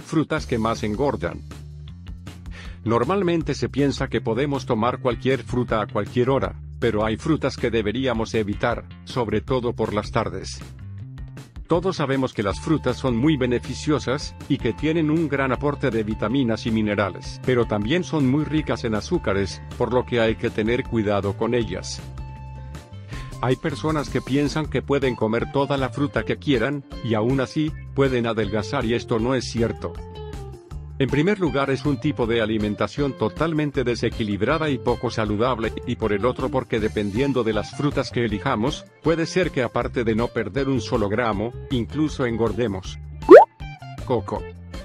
frutas que más engordan. Normalmente se piensa que podemos tomar cualquier fruta a cualquier hora, pero hay frutas que deberíamos evitar, sobre todo por las tardes. Todos sabemos que las frutas son muy beneficiosas, y que tienen un gran aporte de vitaminas y minerales, pero también son muy ricas en azúcares, por lo que hay que tener cuidado con ellas. Hay personas que piensan que pueden comer toda la fruta que quieran, y aún así, pueden adelgazar, y esto no es cierto. En primer lugar, es un tipo de alimentación totalmente desequilibrada y poco saludable, y por el otro porque dependiendo de las frutas que elijamos, puede ser que aparte de no perder un solo gramo, incluso engordemos. Coco.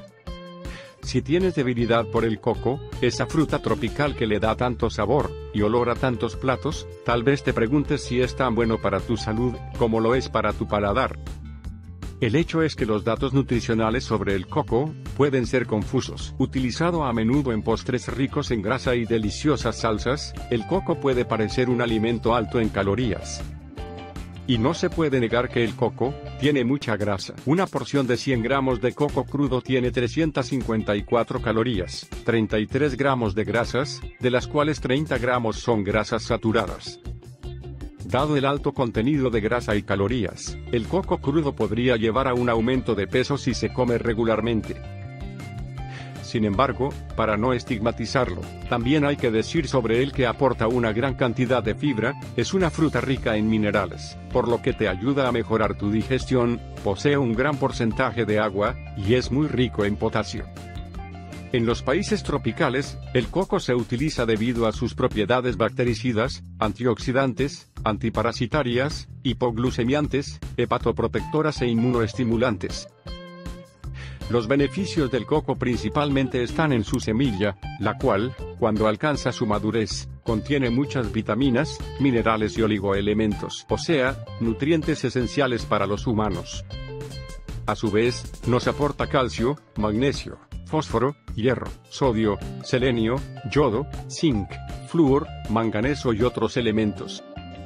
Si tienes debilidad por el coco, esa fruta tropical que le da tanto sabor y olor a tantos platos, tal vez te preguntes si es tan bueno para tu salud como lo es para tu paladar. El hecho es que los datos nutricionales sobre el coco pueden ser confusos. Utilizado a menudo en postres ricos en grasa y deliciosas salsas, el coco puede parecer un alimento alto en calorías. Y no se puede negar que el coco tiene mucha grasa. Una porción de 100 gramos de coco crudo tiene 354 calorías, 33 gramos de grasas, de las cuales 30 gramos son grasas saturadas. Dado el alto contenido de grasa y calorías, el coco crudo podría llevar a un aumento de peso si se come regularmente. Sin embargo, para no estigmatizarlo, también hay que decir sobre él que aporta una gran cantidad de fibra, es una fruta rica en minerales, por lo que te ayuda a mejorar tu digestión, posee un gran porcentaje de agua, y es muy rico en potasio. En los países tropicales, el coco se utiliza debido a sus propiedades bactericidas, antioxidantes, antiparasitarias, hipoglucemiantes, hepatoprotectoras e inmunoestimulantes. Los beneficios del coco principalmente están en su semilla, la cual, cuando alcanza su madurez, contiene muchas vitaminas, minerales y oligoelementos, o sea, nutrientes esenciales para los humanos. A su vez, nos aporta calcio, magnesio, fósforo, hierro, sodio, selenio, yodo, zinc, flúor, manganeso y otros elementos.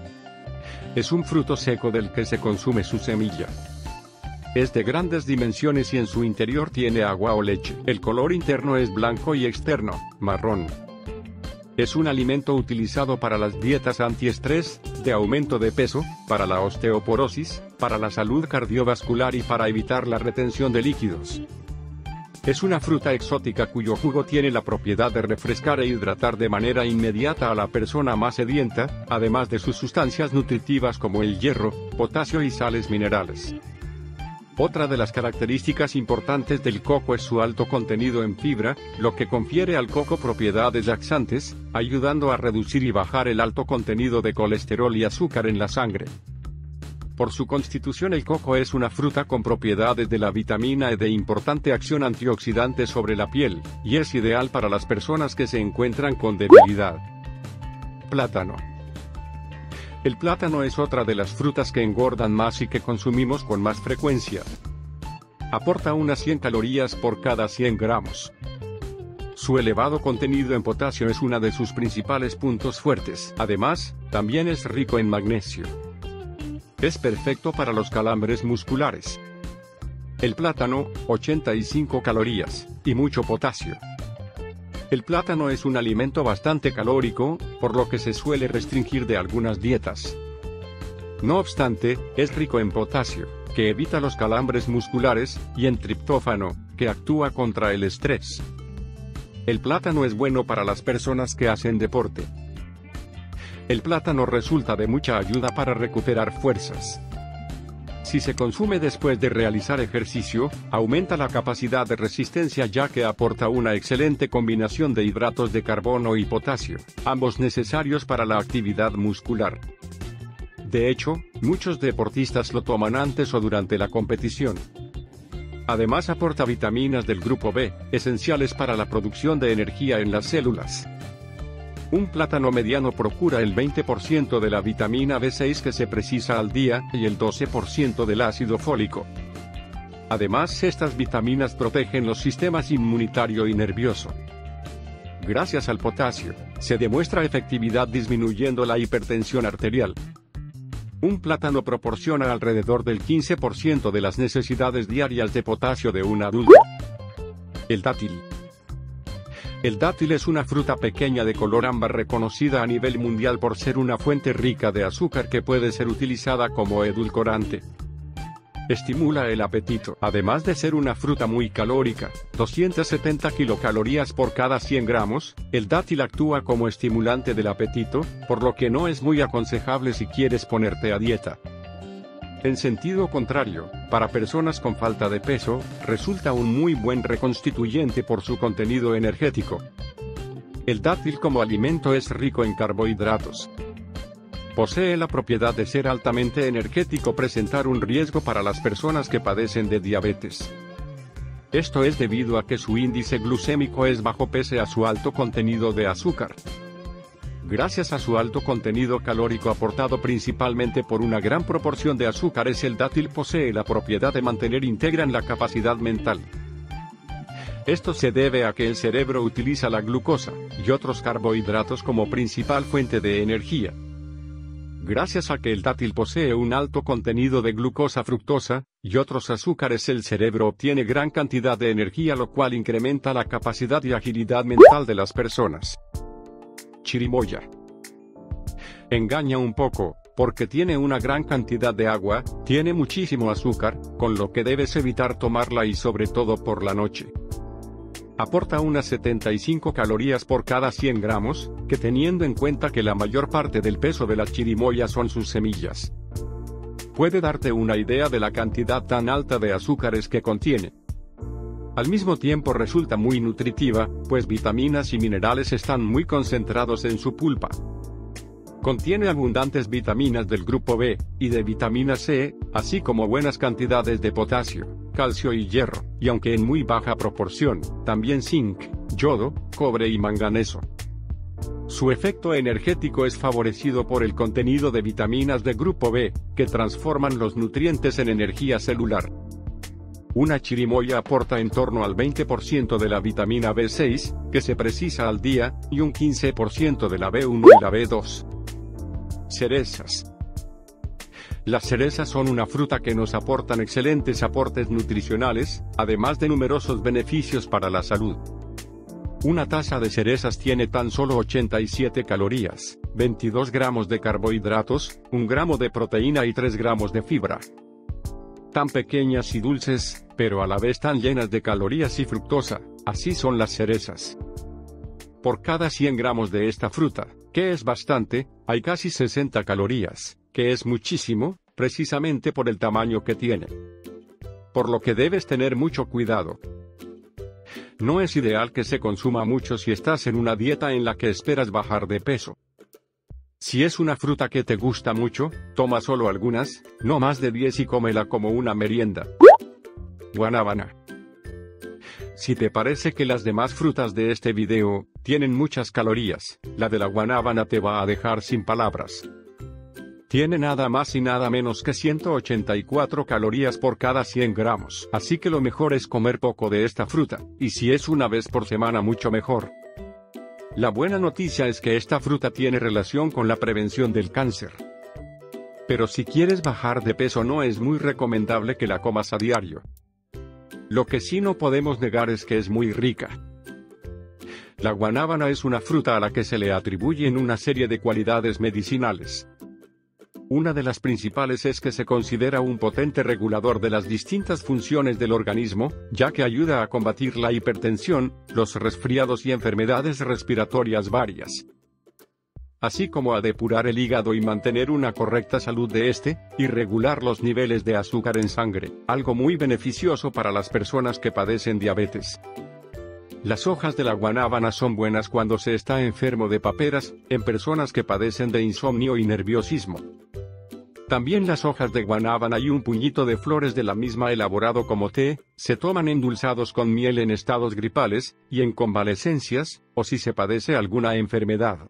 Es un fruto seco del que se consume su semilla. Es de grandes dimensiones y en su interior tiene agua o leche. El color interno es blanco y externo, marrón. Es un alimento utilizado para las dietas antiestrés, de aumento de peso, para la osteoporosis, para la salud cardiovascular y para evitar la retención de líquidos. Es una fruta exótica cuyo jugo tiene la propiedad de refrescar e hidratar de manera inmediata a la persona más sedienta, además de sus sustancias nutritivas como el hierro, potasio y sales minerales. Otra de las características importantes del coco es su alto contenido en fibra, lo que confiere al coco propiedades laxantes, ayudando a reducir y bajar el alto contenido de colesterol y azúcar en la sangre. Por su constitución, el coco es una fruta con propiedades de la vitamina E de importante acción antioxidante sobre la piel, y es ideal para las personas que se encuentran con debilidad. Plátano. El plátano es otra de las frutas que engordan más y que consumimos con más frecuencia. Aporta unas 100 calorías por cada 100 gramos. Su elevado contenido en potasio es uno de sus principales puntos fuertes. Además, también es rico en magnesio. Es perfecto para los calambres musculares. El plátano, 85 calorías, y mucho potasio. El plátano es un alimento bastante calórico, por lo que se suele restringir de algunas dietas. No obstante, es rico en potasio, que evita los calambres musculares, y en triptófano, que actúa contra el estrés. El plátano es bueno para las personas que hacen deporte. El plátano resulta de mucha ayuda para recuperar fuerzas. Si se consume después de realizar ejercicio, aumenta la capacidad de resistencia ya que aporta una excelente combinación de hidratos de carbono y potasio, ambos necesarios para la actividad muscular. De hecho, muchos deportistas lo toman antes o durante la competición. Además aporta vitaminas del grupo B, esenciales para la producción de energía en las células. Un plátano mediano procura el 20% de la vitamina B6 que se precisa al día, y el 12% del ácido fólico. Además, estas vitaminas protegen los sistemas inmunitario y nervioso. Gracias al potasio, se demuestra efectividad disminuyendo la hipertensión arterial. Un plátano proporciona alrededor del 15% de las necesidades diarias de potasio de un adulto. El dátil. El dátil es una fruta pequeña de color ámbar reconocida a nivel mundial por ser una fuente rica de azúcar que puede ser utilizada como edulcorante. Estimula el apetito, además de ser una fruta muy calórica, 270 kilocalorías por cada 100 gramos, el dátil actúa como estimulante del apetito, por lo que no es muy aconsejable si quieres ponerte a dieta. En sentido contrario, para personas con falta de peso, resulta un muy buen reconstituyente por su contenido energético. El dátil como alimento es rico en carbohidratos. Posee la propiedad de ser altamente energético, presentar un riesgo para las personas que padecen de diabetes. Esto es debido a que su índice glucémico es bajo pese a su alto contenido de azúcar. Gracias a su alto contenido calórico aportado principalmente por una gran proporción de azúcares, el dátil posee la propiedad de mantener íntegra la capacidad mental. Esto se debe a que el cerebro utiliza la glucosa y otros carbohidratos como principal fuente de energía. Gracias a que el dátil posee un alto contenido de glucosa, fructosa y otros azúcares, el cerebro obtiene gran cantidad de energía, lo cual incrementa la capacidad y agilidad mental de las personas. Chirimoya. Engaña un poco, porque tiene una gran cantidad de agua, tiene muchísimo azúcar, con lo que debes evitar tomarla y sobre todo por la noche. Aporta unas 75 calorías por cada 100 gramos, que teniendo en cuenta que la mayor parte del peso de la chirimoya son sus semillas, puede darte una idea de la cantidad tan alta de azúcares que contiene. Al mismo tiempo resulta muy nutritiva, pues vitaminas y minerales están muy concentrados en su pulpa. Contiene abundantes vitaminas del grupo B y de vitamina C, así como buenas cantidades de potasio, calcio y hierro, y aunque en muy baja proporción, también zinc, yodo, cobre y manganeso. Su efecto energético es favorecido por el contenido de vitaminas de grupo B, que transforman los nutrientes en energía celular. Una chirimoya aporta en torno al 20% de la vitamina B6, que se precisa al día, y un 15% de la B1 y la B2. Cerezas. Las cerezas son una fruta que nos aportan excelentes aportes nutricionales, además de numerosos beneficios para la salud. Una taza de cerezas tiene tan solo 87 calorías, 22 gramos de carbohidratos, 1 gramo de proteína y 3 gramos de fibra. Tan pequeñas y dulces, pero a la vez tan llenas de calorías y fructosa, así son las cerezas. Por cada 100 gramos de esta fruta, que es bastante, hay casi 60 calorías, que es muchísimo, precisamente por el tamaño que tiene. Por lo que debes tener mucho cuidado. No es ideal que se consuma mucho si estás en una dieta en la que esperas bajar de peso. Si es una fruta que te gusta mucho, toma solo algunas, no más de 10 y cómela como una merienda. Guanábana. Si te parece que las demás frutas de este video tienen muchas calorías, la de la guanábana te va a dejar sin palabras. Tiene nada más y nada menos que 184 calorías por cada 100 gramos, así que lo mejor es comer poco de esta fruta, y si es una vez por semana mucho mejor. La buena noticia es que esta fruta tiene relación con la prevención del cáncer. Pero si quieres bajar de peso no es muy recomendable que la comas a diario. Lo que sí no podemos negar es que es muy rica. La guanábana es una fruta a la que se le atribuyen una serie de cualidades medicinales. Una de las principales es que se considera un potente regulador de las distintas funciones del organismo, ya que ayuda a combatir la hipertensión, los resfriados y enfermedades respiratorias varias, así como a depurar el hígado y mantener una correcta salud de este, y regular los niveles de azúcar en sangre, algo muy beneficioso para las personas que padecen diabetes. Las hojas de la guanábana son buenas cuando se está enfermo de paperas, en personas que padecen de insomnio y nerviosismo. También las hojas de guanábana y un puñito de flores de la misma elaborado como té, se toman endulzados con miel en estados gripales, y en convalecencias, o si se padece alguna enfermedad.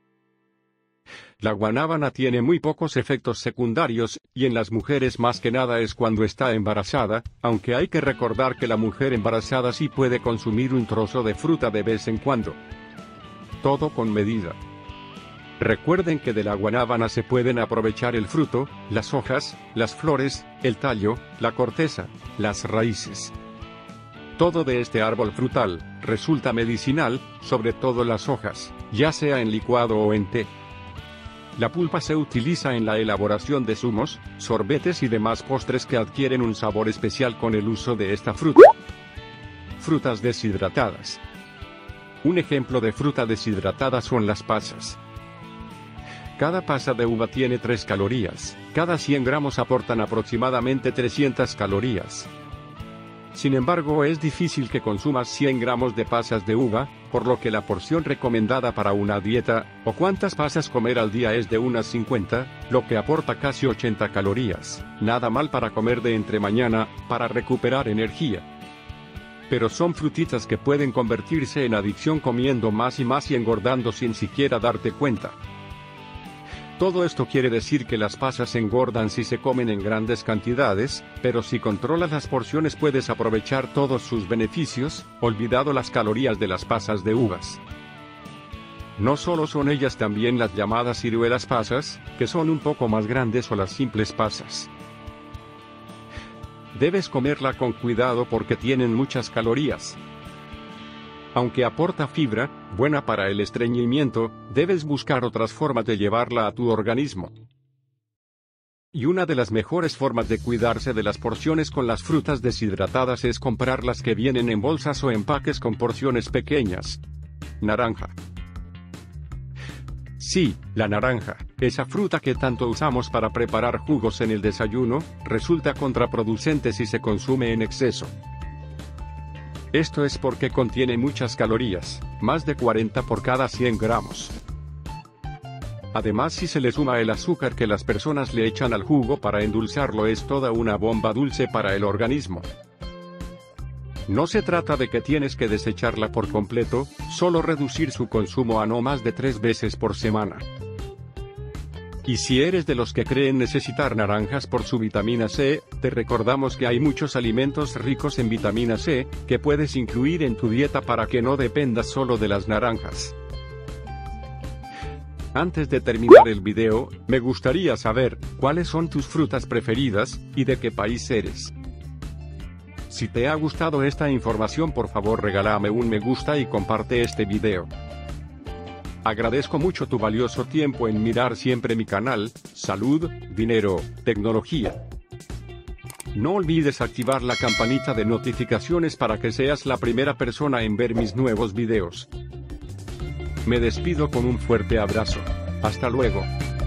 La guanábana tiene muy pocos efectos secundarios, y en las mujeres más que nada es cuando está embarazada, aunque hay que recordar que la mujer embarazada sí puede consumir un trozo de fruta de vez en cuando. Todo con medida. Recuerden que de la guanábana se pueden aprovechar el fruto, las hojas, las flores, el tallo, la corteza, las raíces. Todo de este árbol frutal resulta medicinal, sobre todo las hojas, ya sea en licuado o en té. La pulpa se utiliza en la elaboración de zumos, sorbetes y demás postres que adquieren un sabor especial con el uso de esta fruta. Frutas deshidratadas. Un ejemplo de fruta deshidratada son las pasas. Cada pasa de uva tiene 3 calorías, cada 100 gramos aportan aproximadamente 300 calorías. Sin embargo, es difícil que consumas 100 gramos de pasas de uva, por lo que la porción recomendada para una dieta, o cuántas pasas comer al día es de unas 50, lo que aporta casi 80 calorías, nada mal para comer de entre mañana, para recuperar energía. Pero son frutitas que pueden convertirse en adicción comiendo más y engordando sin siquiera darte cuenta. Todo esto quiere decir que las pasas engordan si se comen en grandes cantidades, pero si controlas las porciones puedes aprovechar todos sus beneficios, olvidado las calorías de las pasas de uvas. No solo son ellas, también las llamadas ciruelas pasas, que son un poco más grandes, o las simples pasas. Debes comerla con cuidado porque tienen muchas calorías. Aunque aporta fibra, buena para el estreñimiento, debes buscar otras formas de llevarla a tu organismo. Y una de las mejores formas de cuidarse de las porciones con las frutas deshidratadas es comprar las que vienen en bolsas o empaques con porciones pequeñas. Naranja. Sí, la naranja, esa fruta que tanto usamos para preparar jugos en el desayuno, resulta contraproducente si se consume en exceso. Esto es porque contiene muchas calorías, más de 40 por cada 100 gramos. Además, si se le suma el azúcar que las personas le echan al jugo para endulzarlo, es toda una bomba dulce para el organismo. No se trata de que tienes que desecharla por completo, solo reducir su consumo a no más de 3 veces por semana. Y si eres de los que creen necesitar naranjas por su vitamina C, te recordamos que hay muchos alimentos ricos en vitamina C, que puedes incluir en tu dieta para que no dependas solo de las naranjas. Antes de terminar el video, me gustaría saber, ¿cuáles son tus frutas preferidas, y de qué país eres? Si te ha gustado esta información, por favor regálame un me gusta y comparte este video. Agradezco mucho tu valioso tiempo en mirar siempre mi canal, Salud, Dinero, Tecnología. No olvides activar la campanita de notificaciones para que seas la primera persona en ver mis nuevos videos. Me despido con un fuerte abrazo. Hasta luego.